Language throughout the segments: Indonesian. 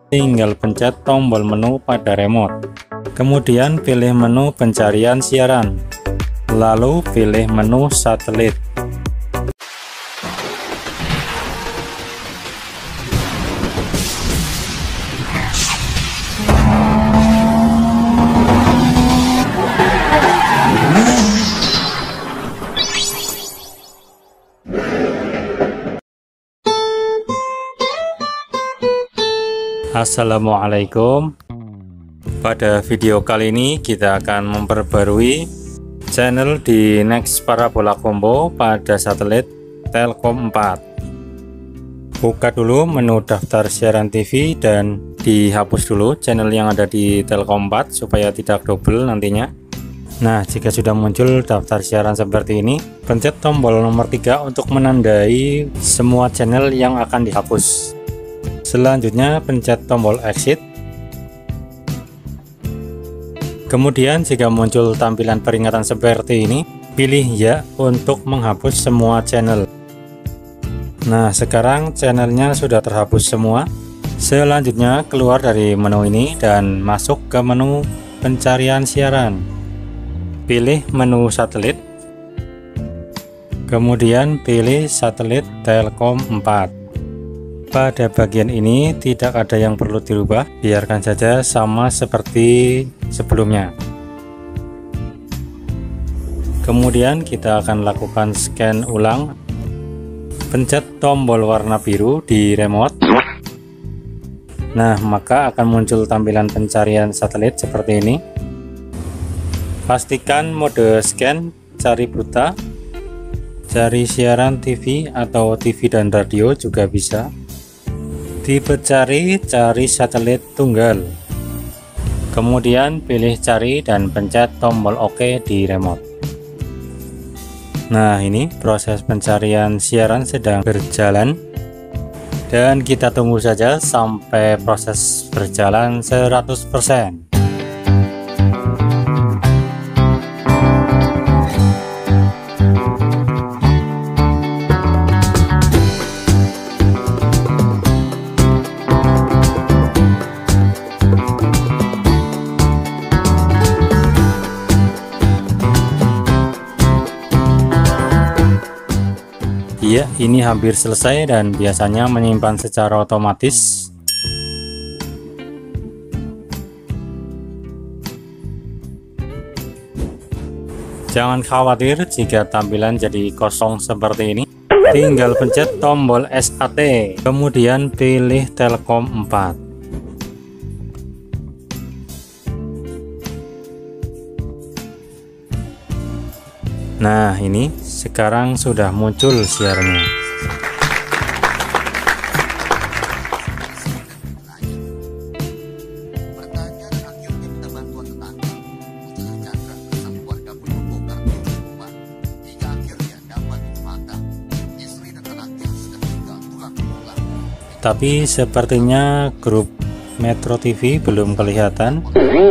tinggal pencet tombol menu pada remote. Kemudian pilih menu pencarian siaran, lalu pilih menu satelit. Assalamualaikum. Pada video kali ini kita akan memperbarui channel di Next Parabola Combo pada satelit Telkom 4. Buka dulu menu daftar siaran TV dan dihapus dulu channel yang ada di Telkom 4 supaya tidak double nantinya. Nah, jika sudah muncul daftar siaran seperti ini, pencet tombol nomor 3 untuk menandai semua channel yang akan dihapus. Selanjutnya pencet tombol exit. Kemudian jika muncul tampilan peringatan seperti ini, pilih ya untuk menghapus semua channel. Nah, sekarang channelnya sudah terhapus semua. Selanjutnya keluar dari menu ini dan masuk ke menu pencarian siaran. Pilih menu satelit. Kemudian pilih satelit Telkom 4. Pada bagian ini tidak ada yang perlu dirubah, biarkan saja sama seperti sebelumnya. Kemudian kita akan lakukan scan ulang. Pencet tombol warna biru di remote. Nah, maka akan muncul tampilan pencarian satelit seperti ini. Pastikan mode scan, cari buta, cari siaran TV atau TV dan radio juga bisa. Tipe cari satelit tunggal. Kemudian pilih cari dan pencet tombol OK di remote. Nah, ini proses pencarian siaran sedang berjalan dan kita tunggu saja sampai proses berjalan 100%. Ya, ini hampir selesai dan biasanya menyimpan secara otomatis. Jangan khawatir jika tampilan jadi kosong seperti ini. Tinggal pencet tombol SAT, kemudian pilih Telkom 4. Nah, ini sekarang sudah muncul siarannya. Tapi sepertinya grup Metro TV belum kelihatan.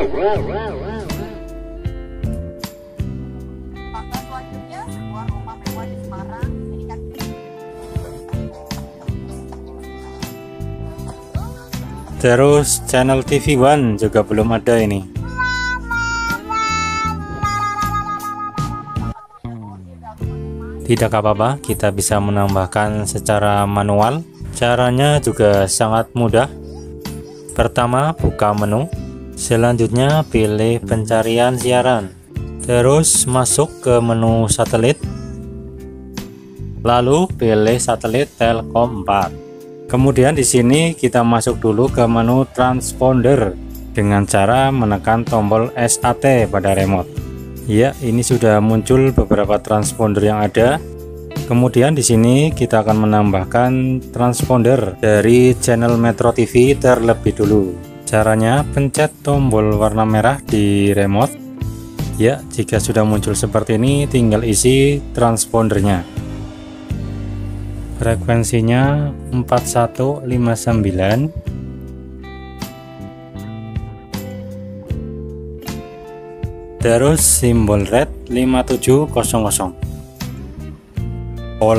Terus channel TV One juga belum ada ini. Tidak apa-apa, kita bisa menambahkan secara manual. Caranya juga sangat mudah. Pertama, buka menu. Selanjutnya pilih pencarian siaran. Terus masuk ke menu satelit. Lalu pilih satelit Telkom 4. Kemudian di sini kita masuk dulu ke menu transponder dengan cara menekan tombol SAT pada remote. Ya, ini sudah muncul beberapa transponder yang ada. Kemudian di sini kita akan menambahkan transponder dari channel Metro TV terlebih dulu. Caranya pencet tombol warna merah di remote. Ya, jika sudah muncul seperti ini tinggal isi transpondernya. Frekuensinya 4159. Terus simbol red 5700.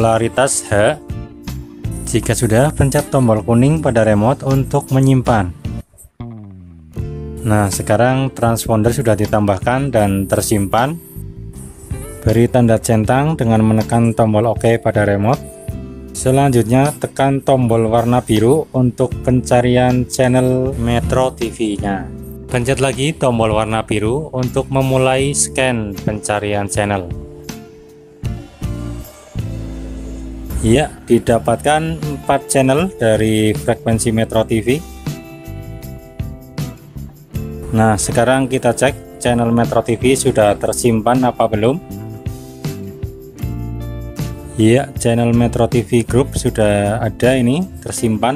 Polaritas H. Jika sudah, pencet tombol kuning pada remote untuk menyimpan. Nah, sekarang transponder sudah ditambahkan dan tersimpan. Beri tanda centang dengan menekan tombol OK pada remote. Selanjutnya tekan tombol warna biru untuk pencarian channel Metro TV-nya. Pencet lagi tombol warna biru untuk memulai scan pencarian channel. Ya, didapatkan 4 channel dari frekuensi Metro TV. Nah, sekarang kita cek channel Metro TV sudah tersimpan apa belum. Ya, channel Metro TV Group sudah ada, ini tersimpan.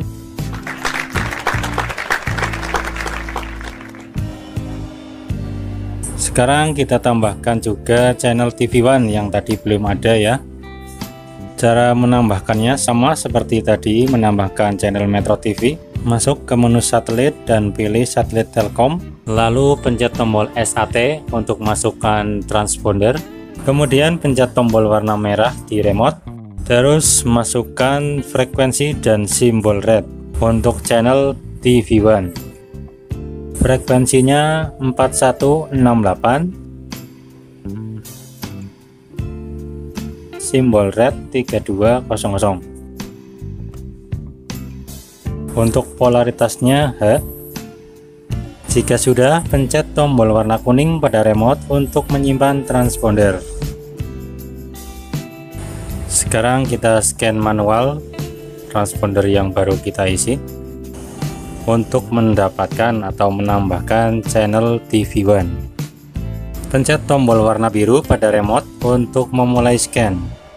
Sekarang kita tambahkan juga channel TV One yang tadi belum ada ya. Cara menambahkannya sama seperti tadi menambahkan channel Metro TV. Masuk ke menu satelit dan pilih satelit Telkom. Lalu pencet tombol SAT untuk masukkan transponder. Kemudian pencet tombol warna merah di remote. Terus masukkan frekuensi dan simbol red untuk channel TV One. Frekuensinya 4168. Simbol red 3200. Untuk polaritasnya H. Jika sudah, pencet tombol warna kuning pada remote untuk menyimpan transponder. Sekarang kita scan manual transponder yang baru kita isi untuk mendapatkan atau menambahkan channel TV One. Pencet tombol warna biru pada remote untuk memulai scan.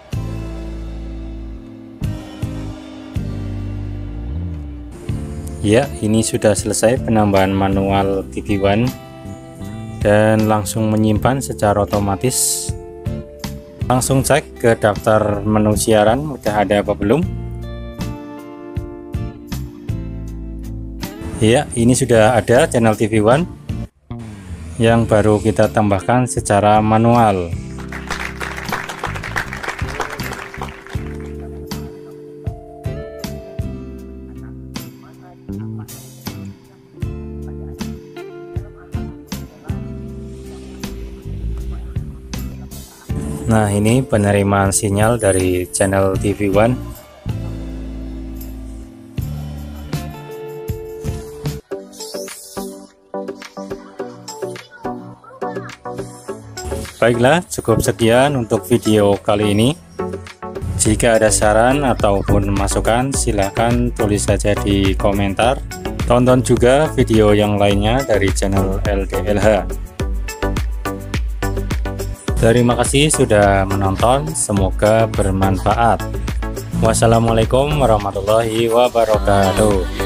Ya, ini sudah selesai penambahan manual TV One dan langsung menyimpan secara otomatis. Langsung cek ke daftar menu siaran, udah ada apa belum. Ya, ini sudah ada channel TV One yang baru kita tambahkan secara manual. Nah, ini penerimaan sinyal dari channel TV One. Baiklah, cukup sekian untuk video kali ini. Jika ada saran ataupun masukan, silahkan tulis saja di komentar. Tonton juga video yang lainnya dari channel LDLH. Terima kasih sudah menonton, semoga bermanfaat. Wassalamualaikum warahmatullahi wabarakatuh.